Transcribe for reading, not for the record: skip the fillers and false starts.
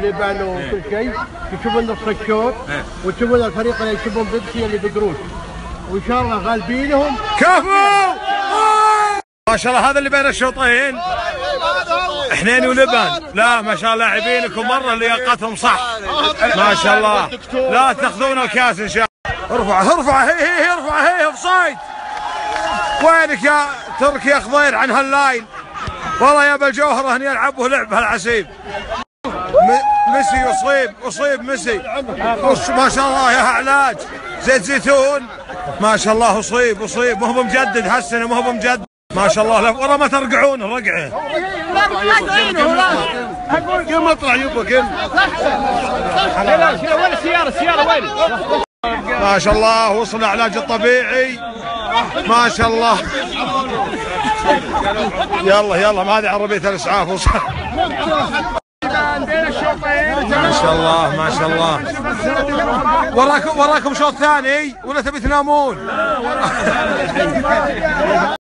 ولبن وكل شيء، يشوفون نص الشوط وتشوفون الفريق اللي يشوفون بيبسي اللي بيقروش، وان شاء الله غالبينهم. كفو ما شاء الله. هذا اللي بين الشوطين حنين ولبن. لا ما شاء الله لاعبينكم مره لياقتهم صح ما شاء الله. لا تاخذون الكاس ان شاء الله. ارفع هي اوفسايد. وينك يا تركي يا خضير عن هاللاين؟ والله يا بالجوهره هني يلعبوا لعب هالعسيب. ميسي اصيب ميسي ما شاء الله. يا علاج زيت زيتون ما شاء الله. اصيب ما هو بمجدد هالسنه ما هو بمجدد ما شاء الله. ورا ما ترقعون رقعه. كم اطلع يبا كم. وين السياره وين؟ ما شاء الله وصل العلاج الطبيعي ما شاء الله. يلا ما هذه عربية الاسعاف وصل. ما شاء الله. وراكم شوط ثاني ولا تبي تنامون؟